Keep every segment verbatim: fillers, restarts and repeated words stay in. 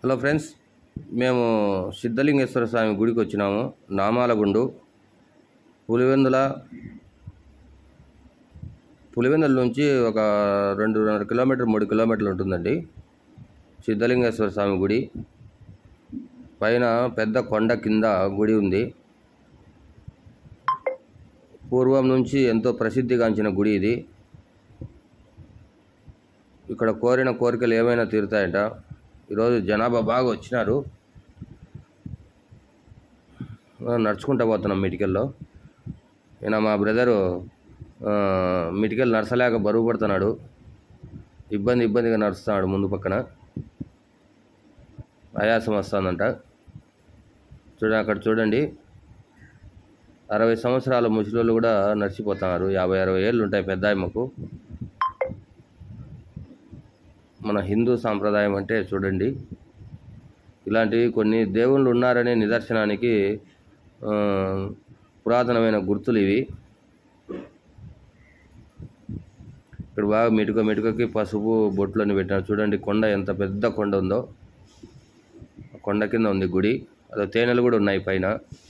Hello friends, మేము సిద్ధలింగేశ్వర స్వామి గుడికి వచ్చినాము. నామాలగుండు పులివెందుల పులివెందుల నుంచి ఒక రెండున్నర కిలోమీటర్ మూడు కిలోమీటర్లు ఉంటుందండి. సిద్ధలింగేశ్వర స్వామి గుడి పైన పెద్ద కొండ కింద గుడి ఉంది. పూర్వం నుంచి ఎంతో ప్రసిద్ధిగాంచిన గుడి ఇది. ఇక్కడ కోరిన కోరికలు ఏమైనా తీరుతాయట. ఈరోజు జనాభా బాగా వచ్చినారు. నడుచుకుంటూ పోతున్నాం మిటికల్లో. ఈయన మా బ్రదరు మిటికల్ నడచలేక బరువు పడుతున్నాడు. ఇబ్బంది ఇబ్బందిగా నడుస్తున్నాడు. ముందు పక్కన ఆయాసం వస్తుందంట. చూడండి, అక్కడ చూడండి, అరవై సంవత్సరాల ముసలోళ్ళు కూడా నడిచిపోతున్నారు. యాభై అరవై ఏళ్ళు ఉంటాయి పెద్ద ఆయమ్మకు. మన హిందూ సాంప్రదాయం అంటే చూడండి, ఇలాంటివి కొన్ని దేవుళ్ళు ఉన్నారనే నిదర్శనానికి పురాతనమైన గుర్తులు ఇవి. ఇక్కడ బాగా మెటుక మెటుకకి పసుపు బొట్లని పెట్టినారు. చూడండి, కొండ ఎంత పెద్ద కొండ ఉందో. కొండ కింద ఉంది గుడి. అదో తేనెలు కూడా ఉన్నాయి పైన.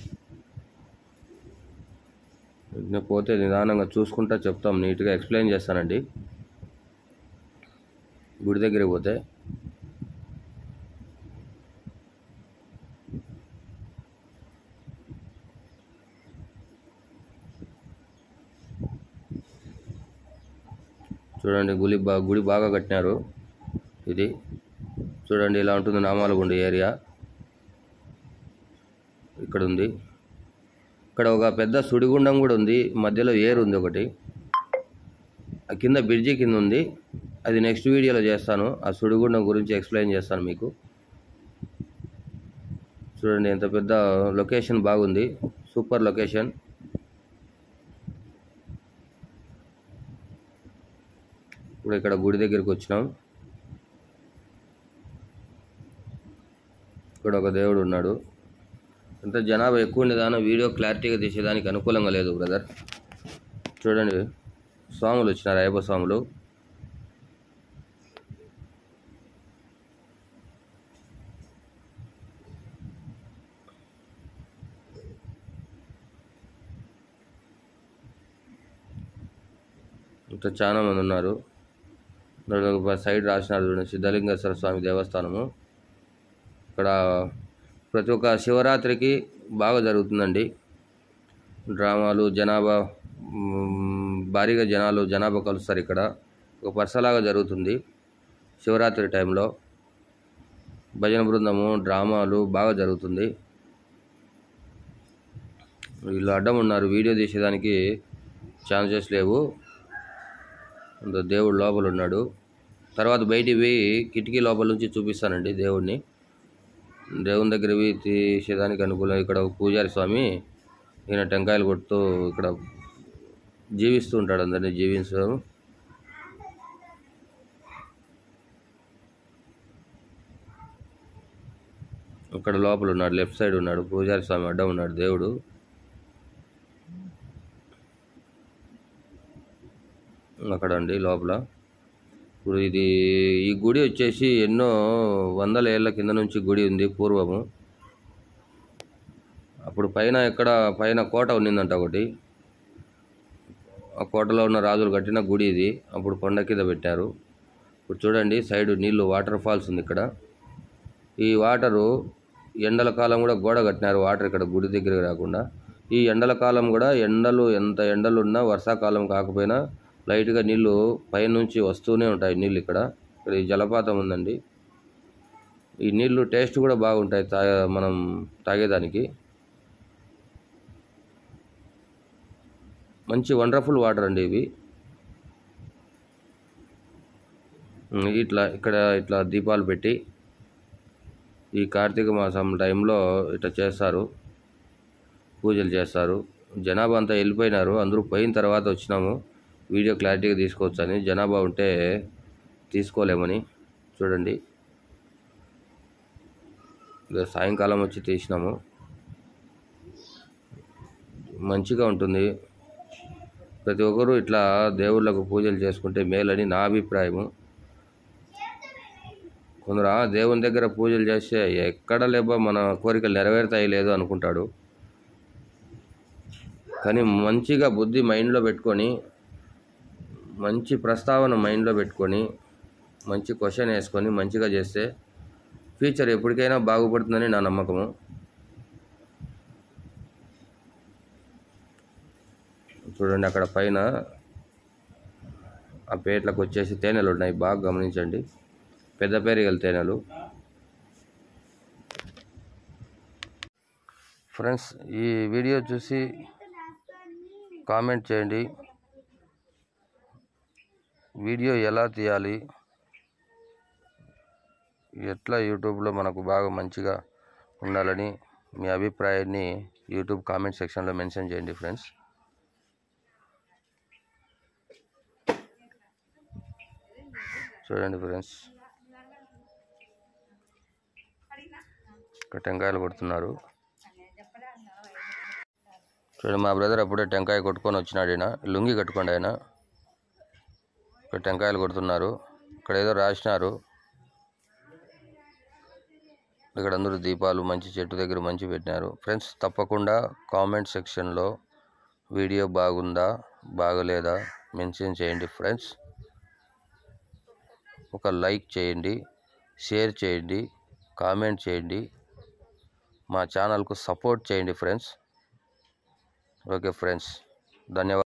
పోతే నిదానంగా చూసుకుంటా చెప్తాం, నీట్గా ఎక్స్ప్లెయిన్ చేస్తానండి. గుడి దగ్గరికి పోతే చూడండి, గుడి బా గుడి బాగా కట్టినారు. ఇది చూడండి, ఇలా ఉంటుంది నామాలగుండు ఏరియా. ఇక్కడ ఉంది. ఇక్కడ ఒక పెద్ద సుడిగుండం కూడా ఉంది. మధ్యలో ఏరు ఉంది ఒకటి. ఆ కింద బ్రిడ్జి కింద ఉంది. అది నెక్స్ట్ వీడియోలో చేస్తాను. ఆ సుడిగుండం గురించి ఎక్స్ప్లెయిన్ చేస్తాను మీకు. చూడండి, ఎంత పెద్ద లొకేషన్, బాగుంది. Super location. ఇప్పుడు ఇక్కడ గుడి దగ్గరికి వచ్చినాం. ఇక్కడ ఒక దేవుడు ఉన్నాడు. ఎంత జనాభా ఎక్కువ ఉండేదానో వీడియో క్లారిటీగా తీసేదానికి అనుకూలంగా లేదు బ్రదర్. చూడండి, స్వాములు వచ్చినారు, అయ్యప్ప స్వాములు. ఇంకా చాలా మంది ఉన్నారు. సైడ్ రాసినారు చూడండి, సిద్ధలింగేశ్వర స్వామి దేవస్థానము. ఇక్కడ ప్రతి ఒక్క శివరాత్రికి బాగా జరుగుతుందండి. డ్రామాలు, జనాభా భారీగా జనాలు జనాభా కలుస్తారు. ఇక్కడ ఒక పర్సలాగా జరుగుతుంది శివరాత్రి టైంలో. భజన బృందము, డ్రామాలు బాగా జరుగుతుంది. వీళ్ళు అడ్డం ఉన్నారు, వీడియో తీసేదానికి ఛాన్సెస్ లేవు. దేవుడు లోపల ఉన్నాడు. తర్వాత బయటికి పోయి కిటికీ లోపల నుంచి చూపిస్తానండి దేవుడిని. దేవుని దగ్గర పోయి తీసేదానికి అనుకూలం. ఇక్కడ పూజారి స్వామి, ఈయన టెంకాయలు కొడుతూ ఇక్కడ జీవిస్తూ ఉంటాడు, అందరినీ జీవిస్తూ. ఇక్కడ లోపల ఉన్నాడు, లెఫ్ట్ సైడ్ ఉన్నాడు పూజారి స్వామి, అడ్డం ఉన్నాడు దేవుడు. అక్కడ అండి లోపల. ఇప్పుడు ఇది ఈ గుడి వచ్చేసి ఎన్నో వందల ఏళ్ళ కింద నుంచి గుడి ఉంది పూర్వము. అప్పుడు పైన ఎక్కడ పైన కోట ఉన్నిందంట ఒకటి. ఆ కోటలో ఉన్న రాజులు కట్టిన గుడి ఇది. అప్పుడు కొండ కింద పెట్టారు. ఇప్పుడు చూడండి, సైడ్ నీళ్ళు, వాటర్ ఫాల్స్ ఉంది ఇక్కడ. ఈ వాటరు ఎండల కాలం కూడా గోడ కట్టినారు. వాటర్ ఇక్కడ గుడి దగ్గరికి రాకుండా. ఈ ఎండల కాలం కూడా ఎండలు ఎంత ఎండలు ఉన్నా, వర్షాకాలం కాకపోయినా లైట్గా నీళ్ళు పైనుంచి వస్తూనే ఉంటాయి నీళ్ళు. ఇక్కడ ఇక్కడ ఈ జలపాతం ఉందండి. ఈ నీళ్ళు టేస్ట్ కూడా బాగుంటాయి తా మనం తాగేదానికి. మంచి వండర్ఫుల్ వాటర్ అండి ఇవి. ఇట్లా ఇక్కడ ఇట్లా దీపాలు పెట్టి ఈ కార్తీక మాసం టైంలో ఇట్లా చేస్తారు, పూజలు చేస్తారు. జనాభా అంతా వెళ్ళిపోయినారు. అందరూ పోయిన తర్వాత వచ్చినాము వీడియో క్లారిటీగా తీసుకోవచ్చు అని. జనాభా ఉంటే తీసుకోలేమని. చూడండి, సాయంకాలం వచ్చి తీసినాము. మంచిగా ఉంటుంది. ప్రతి ఒక్కరూ ఇట్లా దేవుళ్ళకు పూజలు చేసుకుంటే మేలని నా అభిప్రాయము. కొందరు "ఆ, దేవుని దగ్గర పూజలు చేస్తే ఎక్కడ లేబో మన కోరికలు నెరవేరుతాయి లేదు అనుకుంటాడు. కానీ మంచిగా బుద్ధి మైండ్లో పెట్టుకొని, మంచి ప్రస్తావన మైండ్లో పెట్టుకొని, మంచి క్వశ్చన్ వేసుకొని మంచిగా చేస్తే ఫ్యూచర్ ఎప్పటికైనా బాగుపడుతుందని నా నమ్మకము. చూడండి అక్కడ పైన ఆ పేట్లకు వచ్చేసి తేనెలు ఉన్నాయి, బాగా గమనించండి. పెద్ద పేరిగల తేనెలు. ఫ్రెండ్స్, ఈ వీడియో చూసి కామెంట్ చేయండి. వీడియో ఎలా తీయాలి, ఎట్లా యూట్యూబ్లో మనకు బాగా మంచిగా ఉండాలని మీ అభిప్రాయాన్ని యూట్యూబ్ కామెంట్ సెక్షన్లో మెన్షన్ చేయండి ఫ్రెండ్స్. చూడండి ఫ్రెండ్స్, ఇక్కడ టెంకాయలు కొడుతున్నారు. చూడండి, మా బ్రదర్ అప్పుడే టెంకాయ కొట్టుకొని వచ్చినాడు. ఆయన లుంగి కట్టుకోండి. ఆయన ఇక్కడ టెంకాయలు కొడుతున్నారు. ఇక్కడ ఏదో రాసినారు. ఇక్కడ అందరూ దీపాలు మంచి చెట్టు దగ్గర మంచి పెట్టినారు. ఫ్రెండ్స్, తప్పకుండా కామెంట్ సెక్షన్లో వీడియో బాగుందా బాగలేదా మెన్షన్ చేయండి ఫ్రెండ్స్. ఒక లైక్ చేయండి, షేర్ చేయండి, కామెంట్ చేయండి, మా ఛానల్కు సపోర్ట్ చేయండి ఫ్రెండ్స్. ఓకే ఫ్రెండ్స్, ధన్యవాదాలు.